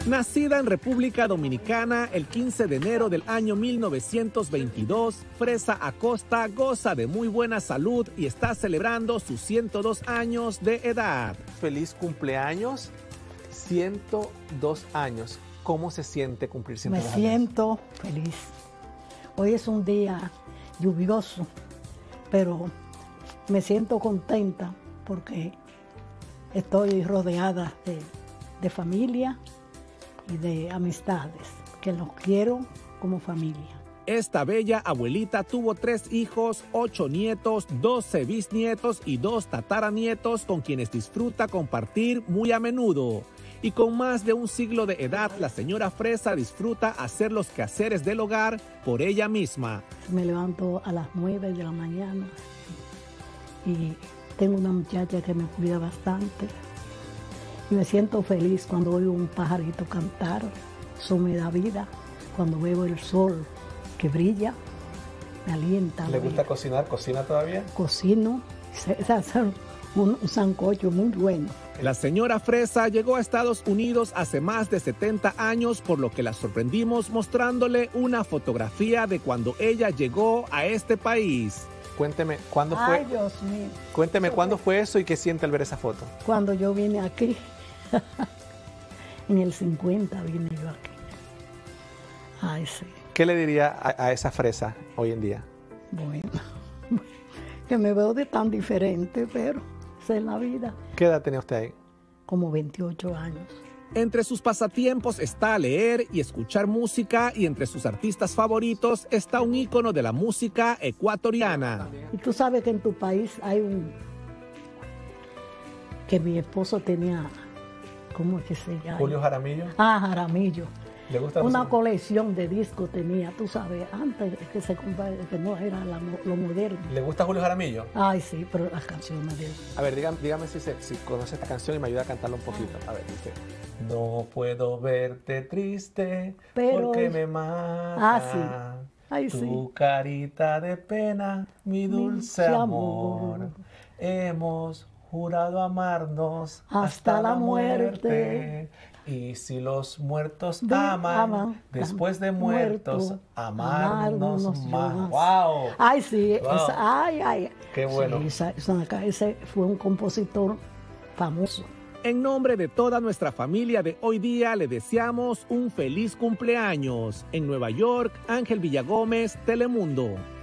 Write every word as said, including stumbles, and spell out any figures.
Nacida en República Dominicana el quince de enero del año mil novecientos veintidós, Fresa Acosta goza de muy buena salud y está celebrando sus ciento dos años de edad. Feliz cumpleaños, ciento dos años. ¿Cómo se siente cumplir ciento dos años? Me siento feliz. Hoy es un día lluvioso, pero me siento contenta porque estoy rodeada de, de familia y de amistades, que los quiero como familia. Esta bella abuelita tuvo tres hijos, ocho nietos, doce bisnietos y dos tataranietos con quienes disfruta compartir muy a menudo. Y con más de un siglo de edad, la señora Fresa disfruta hacer los quehaceres del hogar por ella misma. Me levanto a las nueve de la mañana y tengo una muchacha que me cuida bastante. Y me siento feliz cuando oigo un pajarito cantar, eso me da vida. Cuando veo el sol que brilla, me alienta. ¿Le gusta cocinar? ¿Cocina todavía? Cocino, es hacer un, un sancocho muy bueno. La señora Fresa llegó a Estados Unidos hace más de setenta años, por lo que la sorprendimos mostrándole una fotografía de cuando ella llegó a este país. Cuénteme, ¿cuándo fue? Ay, Dios mío. Cuénteme, ¿cuándo fue eso y qué siente al ver esa foto? Cuando yo vine aquí, en el cincuenta vine yo aquí. Ay, sí. ¿Qué le diría a, a esa Fresa hoy en día? Bueno, que me veo de tan diferente, pero esa es la vida. ¿Qué edad tenía usted ahí? Como veintiocho años. Entre sus pasatiempos está leer y escuchar música, y entre sus artistas favoritos está un ícono de la música ecuatoriana. Y tú sabes que en tu país hay un... que mi esposo tenía... ¿Cómo es que se llama? Julio Jaramillo. Ah, Jaramillo. ¿Le gusta Una música? colección de discos tenía, tú sabes, antes que se comprara, que no era la, lo moderno. ¿Le gusta Julio Jaramillo? Ay, sí, pero las canciones de él. A ver, dígame, dígame si, se, si conoce esta canción y me ayuda a cantarla un poquito. A ver, dice: no puedo verte triste, pero porque es... me mata. Ah, sí. Ay, tu sí. carita de pena, mi dulce Mi amor. amor. Hemos jurado amarnos hasta, hasta la muerte. muerte. Y si los muertos de, aman, aman, después de muertos, muerto, amarnos, amarnos más. más. ¡Wow! Ay, sí, Wow. Esa, ay, ay. ¡Qué bueno! Sí, esa, esa, ese fue un compositor famoso. En nombre de toda nuestra familia de hoy día, le deseamos un feliz cumpleaños. En Nueva York, Ángel Villagómez, Telemundo.